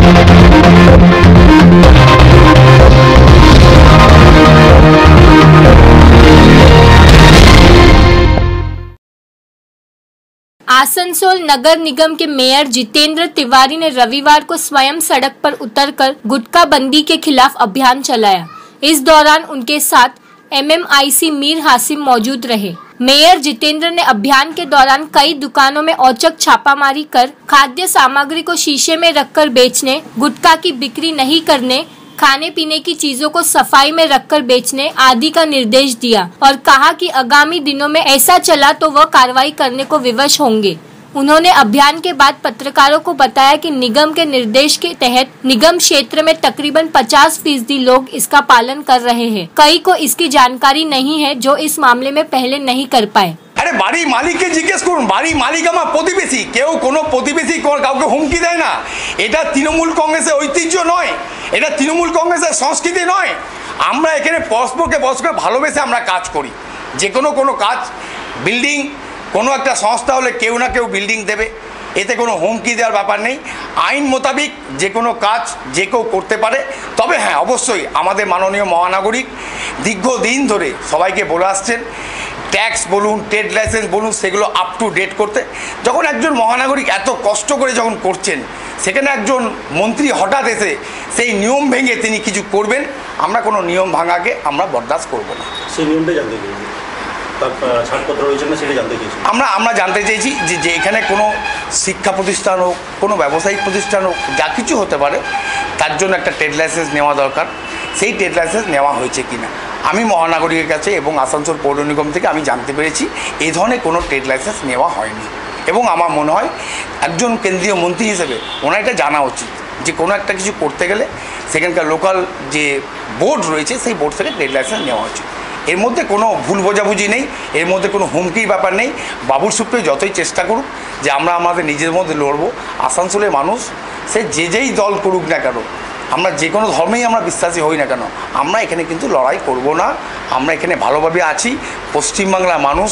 आसनसोल नगर निगम के मेयर जितेंद्र तिवारी ने रविवार को स्वयं सड़क पर उतरकर गुटखा बंदी के खिलाफ अभियान चलाया। इस दौरान उनके साथ MMIC मीर हासिम मौजूद रहे। मेयर जितेंद्र ने अभियान के दौरान कई दुकानों में औचक छापामारी कर खाद्य सामग्री को शीशे में रखकर बेचने, गुटखा की बिक्री नहीं करने, खाने पीने की चीजों को सफाई में रखकर बेचने आदि का निर्देश दिया और कहा कि आगामी दिनों में ऐसा चला तो वह कार्रवाई करने को विवश होंगे। उन्होंने अभियान के बाद पत्रकारों को बताया कि निगम के निर्देश के तहत निगम क्षेत्र में तकरीबन 50% लोग इसका पालन कर रहे हैं। कई को इसकी जानकारी नहीं है जो इस मामले में पहले नहीं कर पाए। अरे बाड़ी मालिक के जिज्ञेस करुन, बाड़ी मालिक आमार प्रतिবেশী, কেউ কোনো প্রতিবেশী কাউকে হুমকি দেয় না। এটা তৃণমূল কংগ্রেসের ঐতিহ্য নয়, এটা তৃণমূল কংগ্রেসের সংস্কৃতি নয়। আমরা এখানে পরস্পরকে ভালোবেসে আমরা কাজ করি। যে কোনো কাজ বিল্ডিং কোনো একটা সংস্থা হলে কেউ না কেউ বিল্ডিং দেবে, এতে কোনো হুমকি দেওয়ার ব্যাপার নেই। আইন মোতাবেক যে কোনো কাজ যে কেউ করতে পারে। তবে হ্যাঁ, অবশ্যই আমাদের মাননীয় মহানাগরিক দীর্ঘদিন ধরে সবাইকে বলে আসছেন ট্যাক্স বলুন, ট্রেড লাইসেন্স বলুন, সেগুলো আপ টু ডেট করতে। যখন একজন মহানাগরিক এত কষ্ট করে যখন করছেন, সেখানে একজন মন্ত্রী হঠাৎ এসে সেই নিয়ম ভেঙে তিনি কিছু করবেন, আমরা কোনো নিয়ম ভাঙাকে আমরা বরদাস্ত করব না। সেই নিয়মটা জানতে চাই, ছাড়পত্র রয়েছে না সেটা জানতে চাইছি। আমরা জানতে চাইছি যে এখানে কোনো শিক্ষা প্রতিষ্ঠান হোক, কোনো ব্যবসায়িক প্রতিষ্ঠান হোক, যা কিছু হতে পারে তার জন্য একটা ট্রেড লাইসেন্স নেওয়া দরকার। সেই ট্রেড লাইসেন্স নেওয়া হয়েছে কিনা আমি মহানগরীর কাছে এবং আসানসোল পৌর নিগম থেকে আমি জানতে পেরেছি এই ধরনের কোনো ট্রেড লাইসেন্স নেওয়া হয়নি। এবং আমার মনে হয় একজন কেন্দ্রীয় মন্ত্রী হিসেবে ওনার এটা জানা উচিত যে কোনো একটা কিছু করতে গেলে সেখানকার লোকাল যে বোর্ড রয়েছে সেই বোর্ড থেকে ট্রেড লাইসেন্স নেওয়া উচিত। এর মধ্যে কোনো ভুল বোঝাবুঝি নেই, এর মধ্যে কোনো হুমকির ব্যাপার নেই। বাবুল সুপ্রিয় যতই চেষ্টা করুক যে আমরা আমাদের নিজের মধ্যে লড়বো, আসানসোলের মানুষ সে যেই দল করুক না কেন, আমরা যে কোনো ধর্মেই আমরা বিশ্বাসী হই না কেন, আমরা এখানে কিন্তু লড়াই করব না। আমরা এখানে ভালোভাবে আছি। পশ্চিমবাংলার মানুষ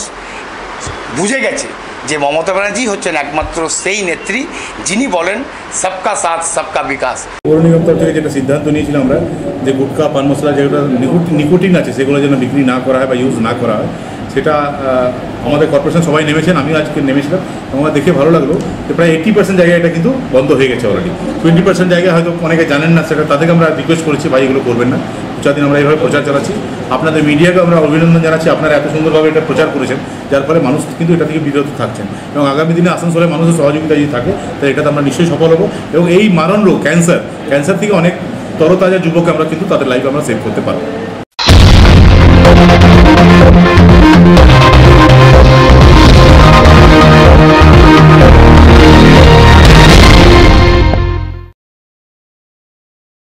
বুঝে গেছে যে মমতা ব্যানার্জি হচ্ছেন একমাত্র সেই নেত্রী যিনি বলেন সবকা সাথ সবকা বিকাশ। পৌর নিগম তরফ থেকে যেটা সিদ্ধান্ত নিয়েছিলাম আমরা যে গুটখা পান মশলা যেগুলো নিকোটিন আছে সেগুলো যেন বিক্রি না করা হয় বা ইউজ না করা হয়, সেটা আমাদের কর্পোরেশন সবাই নেমেছেন, আমিও আজকে নেমেছিলাম। আমার দেখে ভালো লাগলো যে প্রায় 80% জায়গায় এটা কিন্তু বন্ধ হয়ে গেছে অলরেডি। 20% জায়গায় হয়তো অনেকে জানেন না, সেটা তাদেরকে আমরা রিকোয়েস্ট করেছি ভাই এগুলো করবেন না। 4 দিন আমরা এইভাবে প্রচার চালাচ্ছি। আপনাদের মিডিয়াকে আমরা অভিনন্দন জানাচ্ছি, আপনারা এত সুন্দরভাবে এটা প্রচার করেছেন, যার ফলে মানুষ কিন্তু এটা থেকে বিরত থাকছেন। এবং আগামী দিনে আসানসোলের মানুষের সহযোগিতা যদি থাকে তাহলে এটাতে আমরা নিশ্চয়ই সফল হবো। এবং এই মারণ রোগ ক্যান্সার থেকে অনেক তরতাজা যুবক আমরা কিন্তু তাদের লাইফ আমরা সেভ করতে পারবো।